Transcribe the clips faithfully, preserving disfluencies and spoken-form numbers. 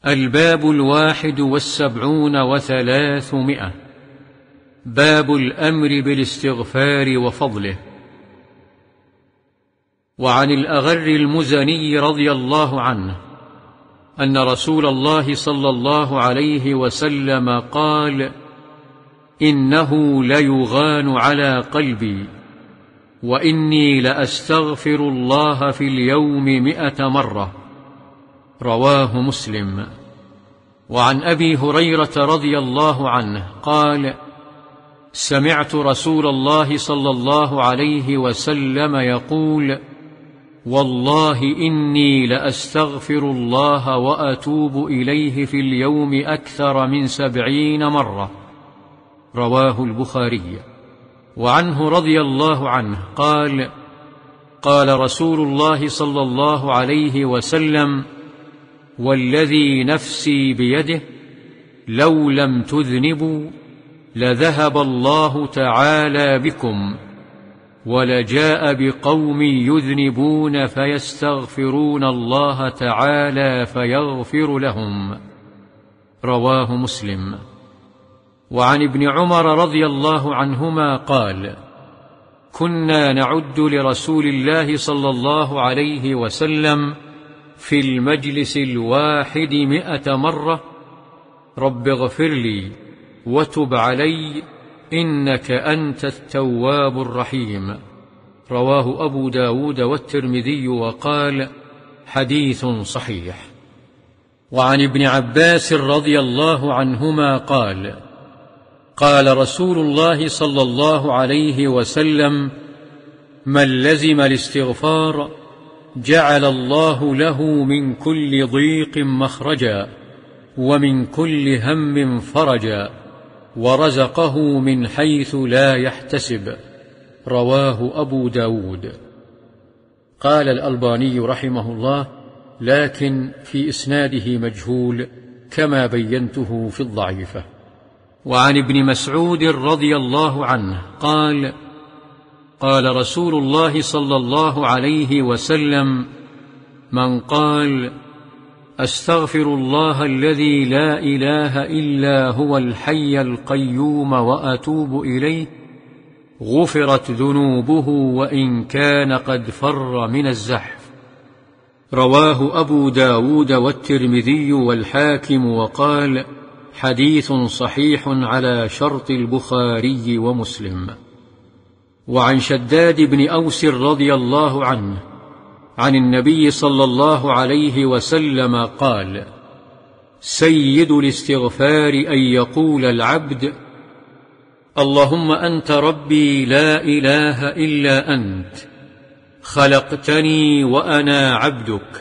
الباب الواحد والسبعون وثلاثمائة. باب الأمر بالاستغفار وفضله. وعن الأغر المزني رضي الله عنه أن رسول الله صلى الله عليه وسلم قال: إنه ليغان على قلبي، وإني لأستغفر الله في اليوم مئة مرة. رواه مسلم. وعن أبي هريرة رضي الله عنه قال: سمعت رسول الله صلى الله عليه وسلم يقول: والله إني لأستغفر الله وأتوب إليه في اليوم أكثر من سبعين مرة. رواه البخاري. وعنه رضي الله عنه قال: قال رسول الله صلى الله عليه وسلم: والذي نفسي بيده لو لم تذنبوا لذهب الله تعالى بكم، ولجاء بقوم يذنبون فيستغفرون الله تعالى فيغفر لهم. رواه مسلم. وعن ابن عمر رضي الله عنهما قال: كنا نعد لرسول الله صلى الله عليه وسلم في المجلس الواحد مئة مرة: رب اغفر لي وتب علي إنك أنت التواب الرحيم. رواه أبو داود والترمذي وقال: حديث صحيح. وعن ابن عباس رضي الله عنهما قال: قال رسول الله صلى الله عليه وسلم: من لزم الاستغفار جعل الله له من كل ضيق مخرجا، ومن كل هم فرجا، ورزقه من حيث لا يحتسب. رواه أبو داود. قال الألباني رحمه الله: لكن في إسناده مجهول كما بينته في الضعيفة. وعن ابن مسعود رضي الله عنه قال: قال رسول الله صلى الله عليه وسلم: من قال أستغفر الله الذي لا إله إلا هو الحي القيوم وأتوب إليه غفرت ذنوبه وإن كان قد فر من الزحف. رواه أبو داود والترمذي والحاكم وقال: حديث صحيح على شرط البخاري ومسلم. وعن شداد بن أوس رضي الله عنه عن النبي صلى الله عليه وسلم قال: سيد الاستغفار أن يقول العبد: اللهم أنت ربي لا إله إلا أنت، خلقتني وأنا عبدك،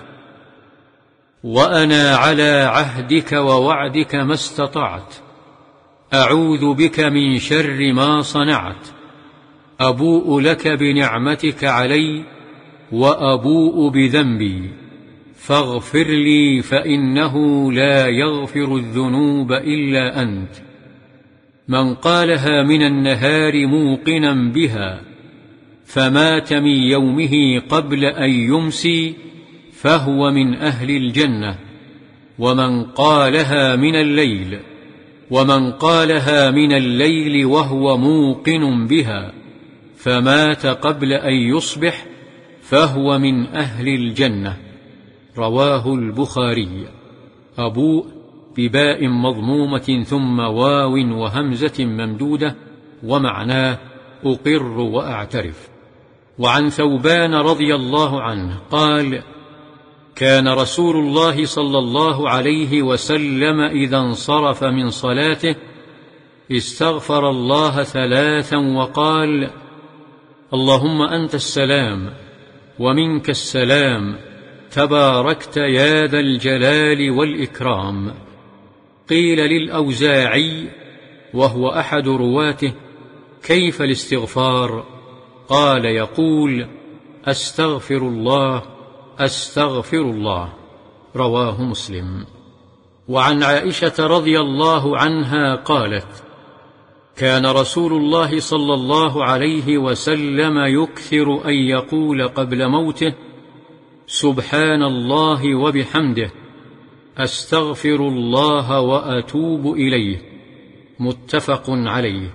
وأنا على عهدك ووعدك ما استطعت، أعوذ بك من شر ما صنعت، أبوء لك بنعمتك علي وأبوء بذنبي، فاغفر لي فإنه لا يغفر الذنوب إلا أنت. من قالها من النهار موقنا بها فمات من يومه قبل أن يمسي فهو من أهل الجنة. ومن قالها من الليل ومن قالها من الليل وهو موقن بها فمات قبل أن يصبح فهو من أهل الجنة. رواه البخاري. أبوء بباء مضمومة ثم واو وهمزة ممدودة، ومعناه أقر وأعترف. وعن ثوبان رضي الله عنه قال: كان رسول الله صلى الله عليه وسلم إذا انصرف من صلاته استغفر الله ثلاثا وقال: اللهم أنت السلام ومنك السلام، تباركت يا ذا الجلال والإكرام. قيل للأوزاعي وهو أحد رواته: كيف الاستغفار؟ قال: يقول: أستغفر الله أستغفر الله. رواه مسلم. وعن عائشة رضي الله عنها قالت: كان رسول الله صلى الله عليه وسلم يكثر أن يقول قبل موته: سبحان الله وبحمده، أستغفر الله وأتوب إليه. متفق عليه.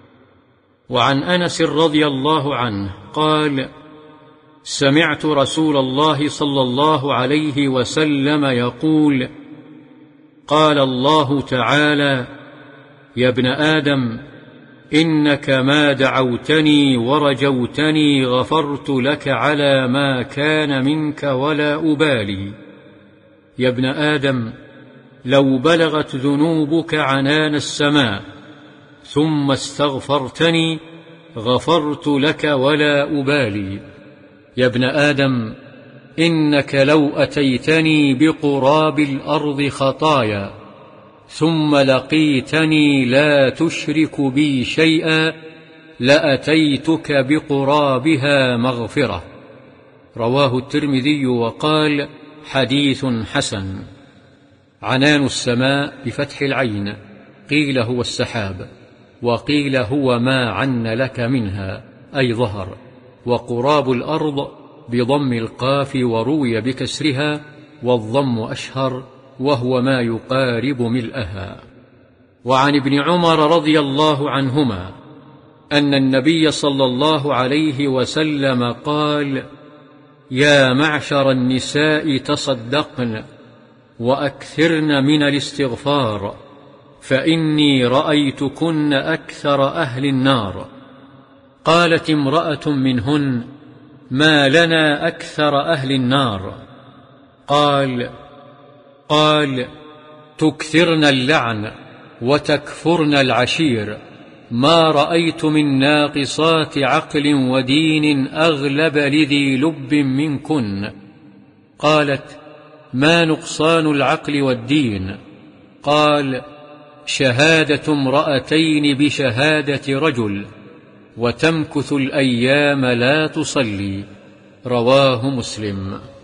وعن أنس رضي الله عنه قال: سمعت رسول الله صلى الله عليه وسلم يقول: قال الله تعالى: يا ابن آدم، إنك ما دعوتني ورجوتني غفرت لك على ما كان منك ولا أبالي. يا ابن آدم، لو بلغت ذنوبك عنان السماء ثم استغفرتني غفرت لك ولا أبالي. يا ابن آدم، إنك لو أتيتني بقراب الأرض خطايا ثم لقيتني لا تشرك بي شيئا لأتيتك بقرابها مغفرة. رواه الترمذي وقال: حديث حسن. عنان السماء بفتح العين، قيل هو السحاب، وقيل هو ما عن لك منها أي ظهر. وقراب الأرض بضم القاف، وروي بكسرها، والضم أشهر، وهو ما يقارب ملئها. وعن ابن عمر رضي الله عنهما أن النبي صلى الله عليه وسلم قال: يا معشر النساء تصدقن وأكثرن من الاستغفار، فإني رأيتكن أكثر أهل النار. قالت امرأة منهن: ما لنا أكثر أهل النار؟ قال قال تكثرن اللعن وتكفرن العشير، ما رأيت من ناقصات عقل ودين أغلب لذي لب منكن. قالت: ما نقصان العقل والدين؟ قال: شهادة امرأتين بشهادة رجل، وتمكث الأيام لا تصلي. رواه مسلم.